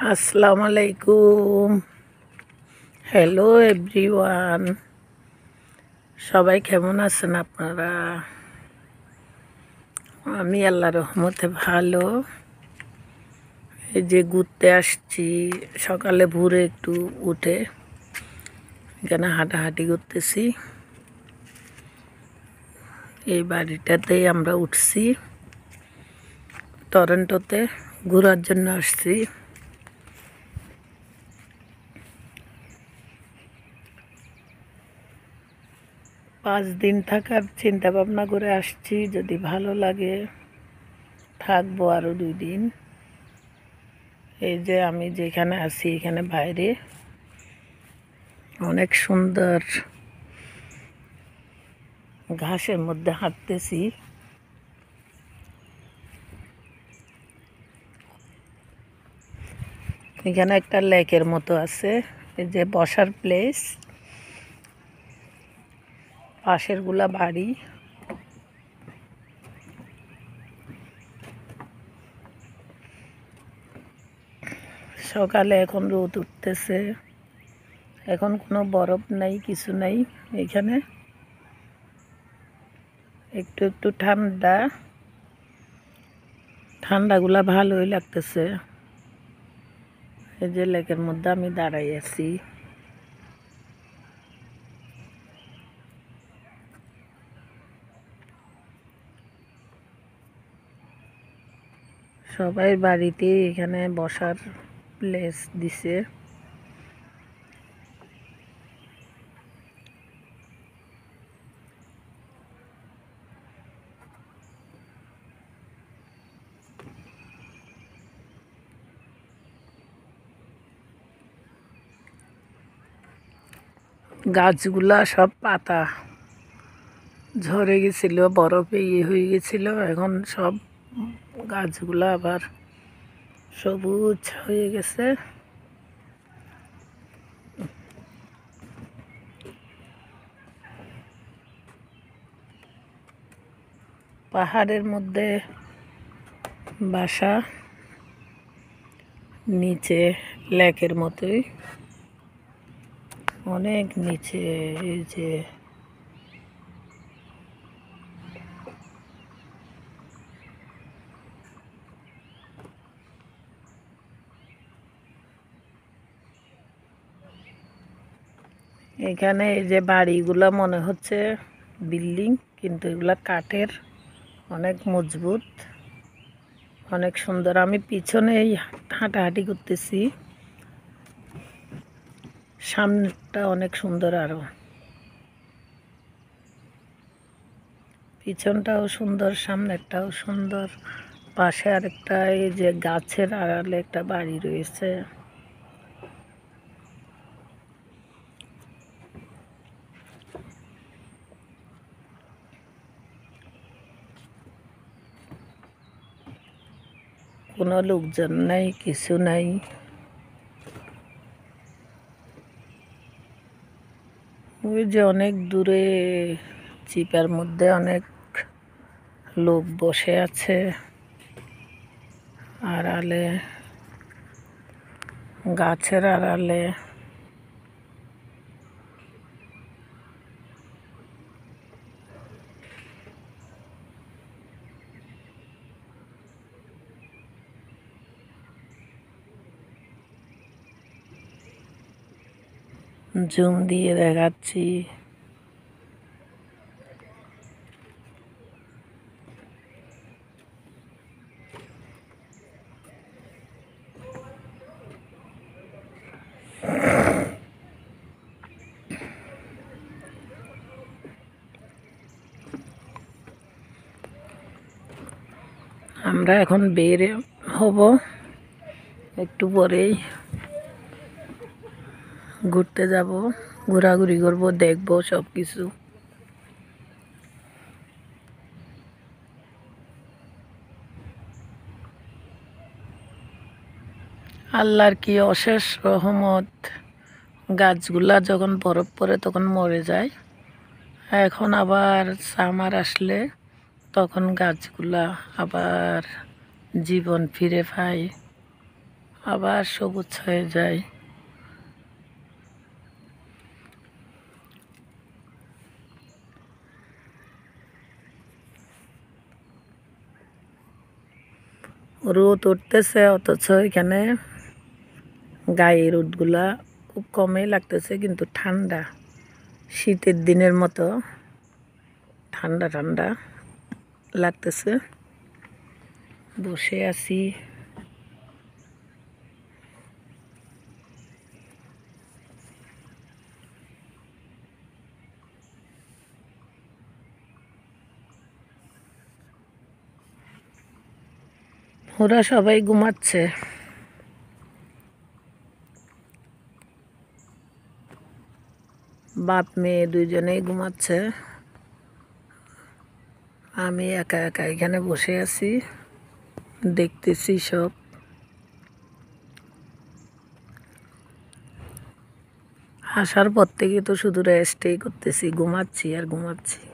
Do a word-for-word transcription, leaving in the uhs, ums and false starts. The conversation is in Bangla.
আসসালামু আলাইকুম। হ্যালো এভরিওয়ান, সবাই কেমন আছেন আপনারা? আমি আল্লাহর রহমতে ভালো। এই যে ঘুরতে আসছি, সকালে ভোরে একটু উঠে এখানে হাঁটাহাঁটি করতেছি। এই বাড়িটাতেই আমরা উঠছি, টরন্টোতে ঘোরার জন্য আসছি। পাঁচ দিন থাকার চিন্তা ভাবনা করে আসছি, যদি ভালো লাগে থাকবো আরও দুই দিন। এই যে আমি যেখানে আছি এখানে বাইরে অনেক সুন্দর ঘাসের মধ্যে হাঁটতেছি। এখানে একটা লেকের মতো আছে, এই যে বসার প্লেস, পাশের গুলা বাড়ি। সকালে এখন রোদ উঠতেছে, এখন কোনো বরফ নাই, কিছু নাই। এখানে একটু একটু ঠান্ডা, ঠান্ডাগুলা ভালোই লাগতেছে। এই যে লেকের মধ্যে আমি দাঁড়াই আছি। সবাই বাড়িতে এখানে বসার প্লেস দিছে। গাছগুলা সব পাতা ঝরে গেছিল, বরফে ইয়ে হয়ে গেছিল, এখন সব গাছগুলা আবার সবুজ হয়ে গেছে। পাহাড়ের মধ্যে বাসা, নিচে লেকের মতোই, অনেক নিচে। এই যে এখানে এই যে বাড়িগুলা মনে হচ্ছে বিল্ডিং, কিন্তু এগুলা কাঠের, অনেক মজবুত, অনেক সুন্দর। আমি পিছনেই হাঁটাহাঁটি করতেছি, সামনেটা অনেক সুন্দর, আরো পিছনটাও সুন্দর, সামনেরটাও সুন্দর। পাশে আরেকটা এই যে গাছের আড়ালে একটা বাড়ি রয়েছে। কোনো লোকজন নাই, কিছু নাই। ওই যে অনেক দূরে চিপার মধ্যে অনেক লোক বসে আছে আড়ালে, গাছের আড়ালে। জুম দিয়ে দেখাচ্ছি। আমরা এখন বের হব, একটু পরেই ঘুরতে যাব, ঘোরাঘুরি করব, দেখব সব কিছু। আল্লাহর কি অশেষ রহমত, গাছগুলা যখন বরফ পড়ে তখন মরে যায়, এখন আবার সামার আসলে তখন গাছগুলা আবার জীবন ফিরে পায়। আবার সবুজ হয়ে যায়। রোদ উঠতেছে অথচ এখানে গায়ে রোদগুলা খুব কমই লাগতেছে, কিন্তু ঠান্ডা, শীতের দিনের মতো ঠান্ডা ঠান্ডা লাগতেছে। বসে আছি, ওরা সবাই ঘুমাচ্ছে। বাপ মেয়ে দুইজনেই ঘুমাচ্ছে, আমি একা একা এখানে বসে আছি, দেখতেছি সব। আসার পর থেকে তো শুধু রেস্টেই করতেছি, ঘুমাচ্ছি আর ঘুমাচ্ছি।